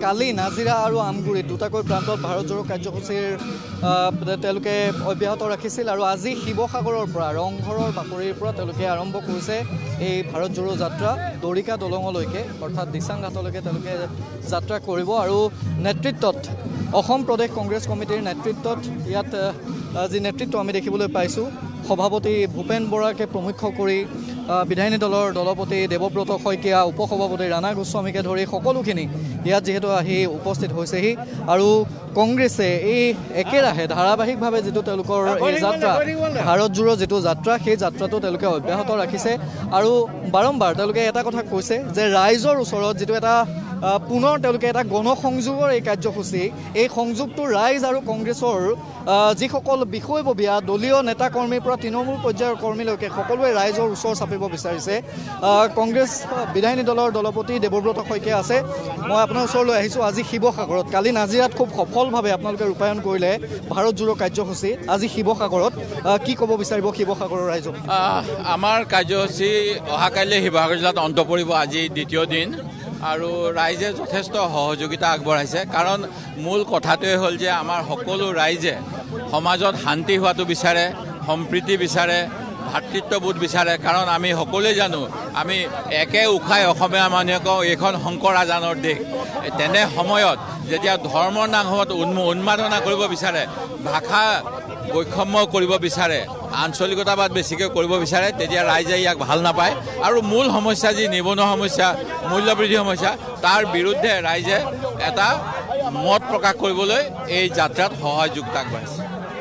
কালি নাজিৰা আৰু আমগুৰিত দুটাকৈ প্ৰান্তত ভাৰত জোড়ো কাৰ্যসূচীৰ তেওঁলোকে অব্যাহত ৰাখিছিল আৰু আজি শিৱসাগৰৰ পৰা ৰংঘৰৰ বাকৰিৰ পৰা তেওঁলোকে আৰম্ভ কৰিছে এই ভাৰত জোড়ো যাত্ৰা দৰিকা দলঙলৈকে অৰ্থাৎ দিচাং ঘাটলৈকে তেওঁলোকে যাত্ৰা কৰিব আৰু নেতৃত্বত অসম প্ৰদেশ কংগ্ৰেছ কমিটিৰ নেতৃত্বত ইয়াত যি নেতৃত্ব আমি দেখিবলৈ পাইছোঁ সভাপতি ভূপেন বৰাকে প্ৰমুখ্য কৰি বিধায়িনী দলৰ দলপতি দেৱব্ৰত শইকীয়া উপসভাপতি ৰাণা গোস্বামীকে ধৰি সকলোখিনি ইয়াত যিহেতু আহি উপস্থিত হৈছেহি আৰু কংগ্ৰেছে এই একেৰাহে ধাৰাবাহিকভাৱে যিটো তেওঁলোকৰ এই যাত্ৰা ভাৰত জোড়ো যিটো যাত্ৰা সেই যাত্ৰাটো তেওঁলোকে অব্যাহত ৰাখিছে আৰু বাৰম্বাৰ তেওঁলোকে এটা কথা কৈছে যে ৰাইজৰ ওচৰত যিটো এটা পুনৰ তেওঁলোকে এটা গণসংযোগৰ এই কাৰ্যসূচী এই সংযোগটো ৰাইজ আৰু কংগ্ৰেছৰ যিসকল বিষয়ববীয়া দলীয় নেতা কৰ্মীৰ পৰা তৃণমূল পৰ্যায়ৰ কৰ্মীলৈকে সকলোৱে ৰাইজৰ ওচৰ চাপিব বিচাৰিছে কংগ্ৰেছ বিধায়িনী দলৰ দলপতি দেৱব্ৰত শইকীয়া আছে মই আপোনাৰ ওচৰলৈ আহিছোঁ আজি শিৱসাগৰত কালি নাজিৰাত খুব সফলভাৱে আপোনালোকে ৰূপায়ণ কৰিলে ভাৰত জোড়ো কাৰ্যসূচী আজি শিৱসাগৰত কি ক'ব বিচাৰিব শিৱসাগৰৰ ৰাইজক আমাৰ কাৰ্যসূচী অহাকাইলৈ শিৱসাগৰ জিলাত অন্ত পৰিব আজি দ্বিতীয় দিন আৰু ৰাইজে যথেষ্ট সহযোগিতা আগবঢ়াইছে কাৰণ মূল কথাটোৱে হ'ল যে আমাৰ সকলো ৰাইজে সমাজত শান্তি হোৱাটো বিচাৰে সম্প্ৰীতি বিচাৰে ভাতৃত্ববোধ বিচাৰে কাৰণ আমি সকলোৱে জানো আমি একে উশাই অসমীয়া মানুহে কওঁ এইখন শংকৰ আজানৰ দেশ তেনে সময়ত যেতিয়া ধৰ্মৰ নামত উন্মাদনা কৰিব বিচাৰে ভাষা বৈষম্য কৰিব বিচাৰে আঞ্চলিকতাবাদ বেছিকৈ কৰিব বিচাৰে তেতিয়া ৰাইজে ইয়াক ভাল নাপায় আৰু মূল সমস্যা যি নিবনুৱা সমস্যা মূল্যবৃদ্ধি সমস্যা তাৰ বিৰুদ্ধে ৰাইজে এটা মত প্ৰকাশ কৰিবলৈ এই যাত্ৰাত সহযোগিতা আগবঢ়াইছে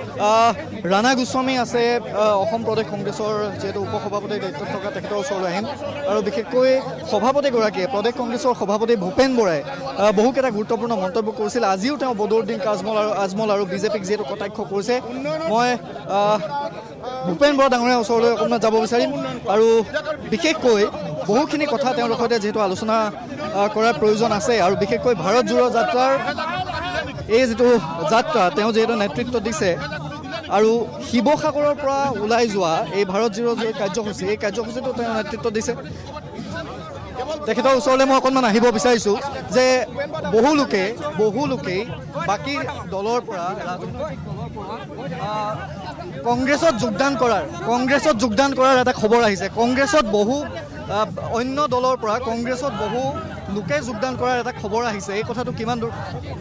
ৰাণা গোস্বামী আছে অসম প্ৰদেশ কংগ্ৰেছৰ যিহেতু উপসভাপতিৰ দায়িত্বত থকা তেখেতৰ ওচৰলৈ আহিম আৰু বিশেষকৈ সভাপতিগৰাকীয়ে প্ৰদেশ কংগ্ৰেছৰ সভাপতি ভূপেন বৰাই বহুকেইটা গুৰুত্বপূৰ্ণ মন্তব্য কৰিছিল আজিও তেওঁ বদৰুদ্দিন আজমল আৰু বিজেপিক যিহেতু কটাক্ষ কৰিছে মই ভূপেন বৰা ডাঙৰীয়াৰ ওচৰলৈ অকণমান যাব বিচাৰিম আৰু বিশেষকৈ বহুখিনি কথা তেওঁলোকৰ সৈতে যিহেতু আলোচনা কৰাৰ প্ৰয়োজন আছে আৰু বিশেষকৈ ভাৰত জোড়ো যাত্ৰাৰ এই যিটো যাত্ৰা তেওঁ যিহেতু নেতৃত্ব দিছে আৰু শিৱসাগৰৰ পৰা ওলাই যোৱা এই ভাৰত জোড়ো কাৰ্যসূচী এই কাৰ্যসূচীটো তেওঁ নেতৃত্ব দিছে তেখেতৰ ওচৰলৈ মই অকণমান আহিব বিচাৰিছোঁ যে বহু লোকেই বাকী দলৰ পৰা ৰাজনৈতিক দলৰ পৰা কংগ্ৰেছত যোগদান কৰাৰ এটা খবৰ আহিছে কংগ্ৰেছত বহু অন্য দলৰ পৰা কংগ্ৰেছত বহু লোকে যোগদান কৰাৰ এটা খবৰ আহিছে এই কথাটো কিমান দূৰ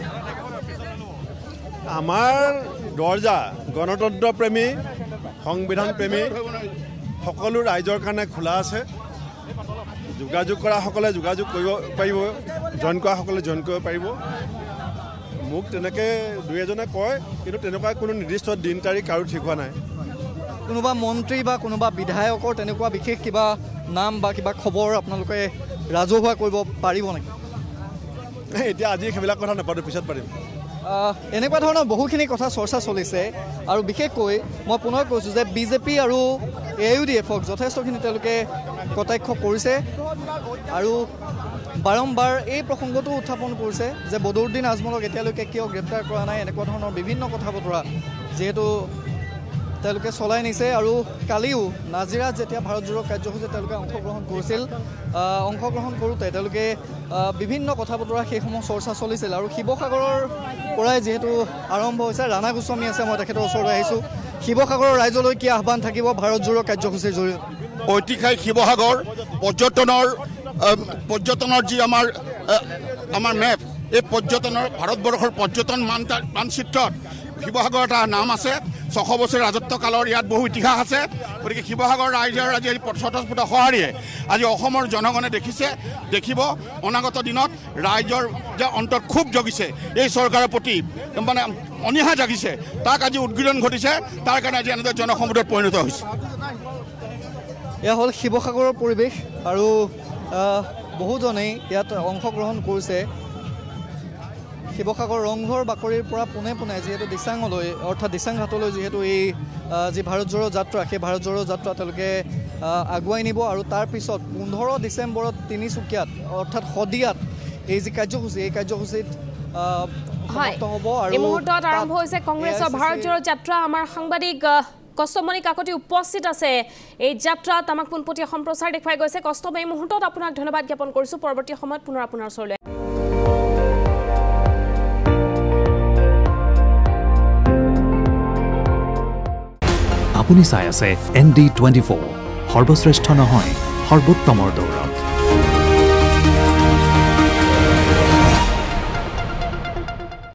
আমাৰ দৰ্জা গণতন্ত্ৰ প্ৰেমী সংবিধান প্ৰেমী সকলো ৰাইজৰ কাৰণে খোলা আছে যোগাযোগ কৰাসকলে যোগাযোগ কৰিব পাৰিব জইন কৰাসকলে জইন কৰিব পাৰিব মোক তেনেকৈ দুই এজনে কয় কিন্তু তেনেকুৱা কোনো নিৰ্দিষ্ট দিন তাৰিখ আৰু ঠিক হোৱা নাই কোনোবা মন্ত্ৰী বা কোনোবা বিধায়কৰ তেনেকুৱা বিশেষ কিবা নাম বা কিবা খবৰ আপোনালোকে ৰাজহুৱা কৰিব পাৰিব নেকি এতিয়া আজি সেইবিলাক কথা নাপাতো পিছত পাৰিম এনেকুৱা ধৰণৰ বহুখিনি কথা চৰ্চা চলিছে আৰু বিশেষকৈ মই পুনৰ কৈছোঁ যে বিজেপি আৰু AUDFক যথেষ্টখিনি তেওঁলোকে কটাক্ষ কৰিছে আৰু বাৰম্বাৰ এই প্ৰসংগটো উত্থাপন কৰিছে যে বদৰুদ্দিন আজমলক এতিয়ালৈকে কিয় গ্ৰেপ্তাৰ কৰা নাই এনেকুৱা ধৰণৰ বিভিন্ন কথা বতৰা যিহেতু তেওঁলোকে চলাই নিছে আৰু কালিও নাজিৰাত যেতিয়া ভাৰত জোড়ো কাৰ্যসূচীত তেওঁলোকে অংশগ্ৰহণ কৰোঁতে তেওঁলোকে বিভিন্ন কথা বতৰা সেইসমূহ চৰ্চা চলিছিল আৰু শিৱসাগৰৰ পৰাই যিহেতু আৰম্ভ হৈছে ৰাণা গোস্বামী আছে মই তেখেতৰ ওচৰলৈ আহিছোঁ শিৱসাগৰৰ ৰাইজলৈ কি আহ্বান থাকিব ভাৰত জোড়ো কাৰ্যসূচীৰ জৰিয়তে ঐতিহাসিক শিৱসাগৰ পৰ্যটনৰ যি আমাৰ মেপ এই পৰ্যটনৰ ভাৰতবৰ্ষৰ পৰ্যটন মানচিত্ৰত শিৱসাগৰ এটা নাম আছে 600 বছৰ ৰাজত্ব কালৰ ইয়াত বহু ইতিহাস আছে গতিকে শিৱসাগৰ ৰাইজৰ আজি স্বতঃস্ফূৰ্ত সঁহাৰিয়ে আজি অসমৰ জনগণে দেখিব অনাগত দিনত ৰাইজৰ যে অন্তৰত ক্ষোভ জগিছে এই চৰকাৰৰ প্ৰতি মানে অনীহা জাগিছে তাক আজি উদ্গীৰণ ঘটিছে তাৰ কাৰণে আজি এনেদৰে জনসমুদ্ৰত পৰিণত হৈছে এয়া হ'ল শিৱসাগৰৰ পৰিৱেশ আৰু বহুজনেই ইয়াত অংশগ্ৰহণ কৰিছে শিৱসাগৰ ৰংঘৰ বাকৰিৰ পৰা পোনে পোনে যিহেতু দিচাঙলৈ অৰ্থাৎ দিচাং ঘাটলৈ যিহেতু এই যি ভাৰত জোড়ো যাত্ৰা সেই ভাৰত জোড়ো যাত্ৰা তেওঁলোকে আগুৱাই নিব আৰু তাৰপিছত 15 ডিচেম্বৰত তিনিচুকীয়াত অৰ্থাৎ শদিয়াত এই যি কাৰ্যসূচী এই কাৰ্যসূচীত সমাপ্ত হ'ব আৰু এই মুহূৰ্তত আৰম্ভ হৈছে কংগ্ৰেছৰ ভাৰত জোড়ো যাত্ৰা আমাৰ সাংবাদিক কষ্টমণি কাকতি উপস্থিত আছে এই যাত্ৰাত আমাক পোনপটীয়া সম্প্ৰচাৰ দেখুৱাই গৈছে কষ্টমণি এই মুহূৰ্তত আপোনাক ধন্যবাদ জ্ঞাপন কৰিছোঁ পৰৱৰ্তী সময়ত পুনৰ আপোনাৰ ওচৰলৈ আপুনি চাই আছে ND24 সৰ্বশ্ৰেষ্ঠ নহয় সৰ্বোত্তমৰ দৌৰত